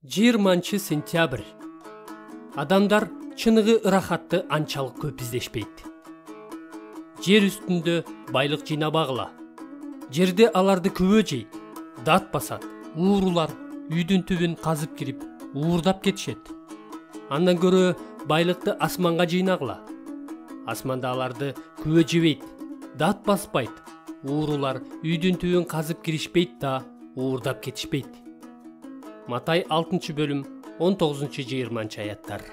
20 сентябрь. Адамдар чыныгы ырахатты анчалык көп издешпейт. Жер үстүндө байлык жыйнабагыла. Жерде аларды күбө жейт, дат басат, уурулар үйдүн түбүн казып кирип, уурдап кетишет. Андан көрө байлыкты асманга жыйнагыла. Асманда аларды күбө жебейт, дат баспайт, уурулар үйдүн түбүн казып киришпейт да, уурдап кетишпейт. Матай 6 бөлүм 19-20 аяттар.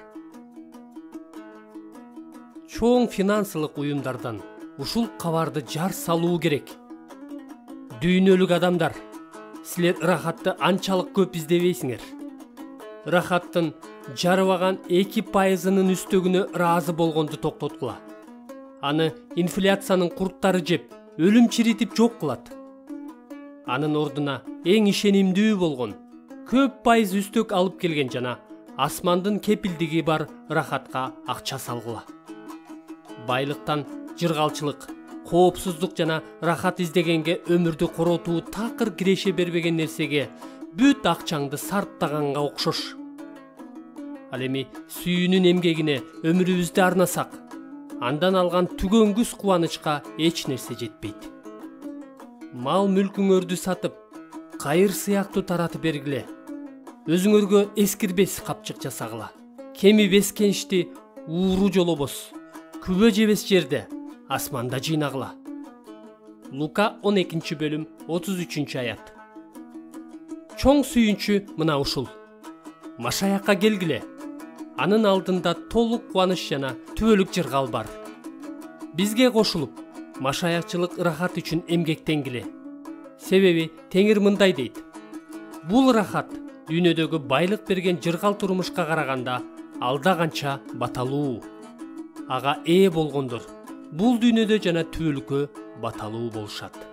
Чоң финансылык уюмдардан ушул кабарды жар салуу керек. Дүйнөлүк адамдар, силер ырахатты анчалык көп издебейсиңер. Ырахаттын жарыбаган 2%-нын үстөгүнө ыраазы болгонду токтоткула. Аны инфляциянын курттары жеп, өлүм чиритип жок кылат. Анын ордуна эң ишенимдүү болгон, көп пайыз үстөк алып келген жана асмандын кепилдиги бар ырахатка акча салгыла. Байлыктан жыргалчылык, коопсуздук жана рахат издегенге өмүрдү коротуу такыр киреше бербеген нерсеге бүт акчаңды сарптаганга окшош. Ал эми сүйүүнүн эмгегине өмүрүбүздү арнасак, андан алган түгөнгүс кубанычка эч нерсе жетпейт. Мал мүлкүңөрдү сатып, кайыр сыяктуу таратып бергиле. Өзүңөргө эскирбес капчык жасагыла. Кемибес кенчти ууру жолобос, күбө жебес жерде асманда жыйнагыла. Лука 12 бөлүм 33 аят. Чоң сүйүнчү мына ушул. Машаякка келгиле. Анын алдында толук кубаныч жана түбөлүк жыргал бар. Бизге кошулуп, машаякчылык ырахат үчүн эмгектенгиле. Себеби Теңир мындай дейт: бул ырахат дүйнөдөгү байлык берген жыргал турмушка караганда алда канча баталуу. Ага ээ болгондор бул дүйнөдө жана түбөлүккө баталуу болушат.